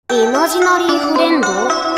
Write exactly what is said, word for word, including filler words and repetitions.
イマジナリーフレンド